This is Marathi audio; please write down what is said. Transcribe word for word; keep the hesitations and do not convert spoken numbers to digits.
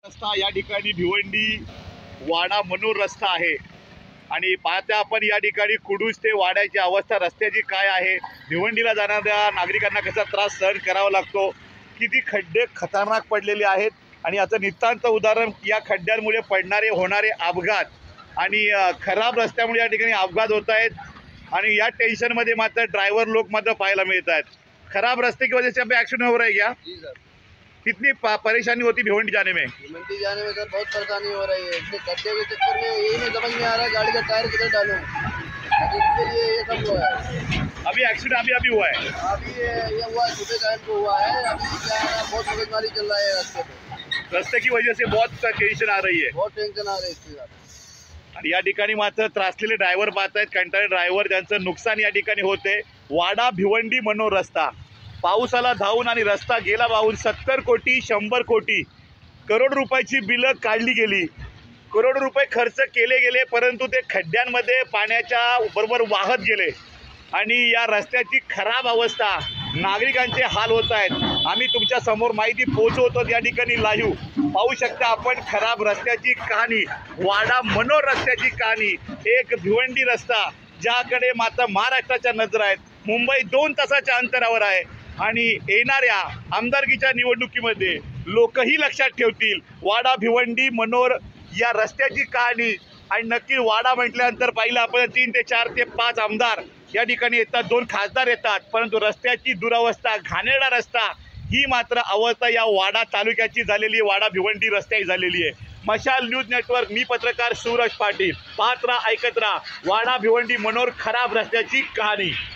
रस्ता या ठिकाणी भिवंडी वाडा मनोर रस्ता आहे आणि पाहता आपण या ठिकाणी कुडूस ते वाड्याची अवस्था रस्त्याची काय आहे, भिवंडीला जाणाऱ्या नागरिकांना कसा त्रास सहन करावा लागतो, किती खड्डे खतरनाक पडलेले आहेत आणि याचं नितांत उदाहरण या खड्ड्यांमुळे पडणारे होणारे अपघात आणि खराब रस्त्यामुळे या ठिकाणी अपघात होत आहेत आणि या टेंशनमध्ये मात्र ड्रायव्हर लोक मात्र पाहायला मिळत आहेत। खराब रास्ते की वजह से यहाँ पे एक्सीडेंट हो रहा है क्या? जी सर। कितनी परेशानी होती भिवंडी जाने में? भिवंडी जाने में सर बहुत परेशानी हो रही है। इसके गड्ढे के चक्कर में यही नहीं समझ में आ रहा है गाड़ी का टायर किधर डालूं। इसके लिए ये सब हुआ है। अभी एक्सीडेंट अभी अभी हुआ है? अभी ये ये हुआ सुबह टाइम को हुआ है। अभी क्या है बहुत मगजमारी चल रहा है रास्ते पे। रस्ते की वजह से बहुत टेंशन आ रही है। बहुत टेंशन आ रही है इसके साथ। आणि या ठिकाणी मात्र त्रासलेले ड्रायव्हर पाहत आहेत, कंटाळे ड्रायव्हर ज्यांचं नुकसान या ठिकाणी होते। वाडा भिवंडी मनोर रस्ता पावसाला धावून आणि रस्ता गेला वाहून सत्तर कोटी शंभर कोटी करोड रुपयाची बिलं काढली गेली, करोड रुपये खर्च केले गेले, परंतु ते खड्ड्यांमध्ये पाण्याच्या बरोबर वाहत गेले आणि या रस्त्याची खराब अवस्था, नागरिकांचे हाल होत आहेत। आम्ही तुमच्या समोर माहिती पोहोचवतो या ठिकाणी लाईव्ह पाहू शकता आपण खराब रस्त्याची कहाणी, वाडा मनोर रस्त्याची कहाणी, एक भिवंडी रस्ता ज्याकडे मात्र महाराष्ट्राच्या नजर आहेत। मुंबई दोन तासाच्या अंतरावर आहे आणि येणाऱ्या आमदारकीच्या निवडणुकीमध्ये लोकही लक्षात ठेवतील वाडा भिवंडी मनोर या रस्त्याची कहाणी। आणि नक्की वाडा म्हटल्यानंतर पाहिलं आपण तीन ते चार ते पाच आमदार या ठिकाणी येतात, दोन खासदार येतात, परंतु रस्त्याची दुरावस्था, घाणेरडा रस्ता ही मात्र अवस्था या वाडा तालुक्याची झालेली आहे, वाडा भिवंडी रस्त्याची झालेली आहे। मशाल न्यूज नेटवर्क, मी पत्रकार सूरज पाटील, पाहत राहा, ऐकत राहा वाडा भिवंडी मनोर खराब रस्त्याची कहाणी।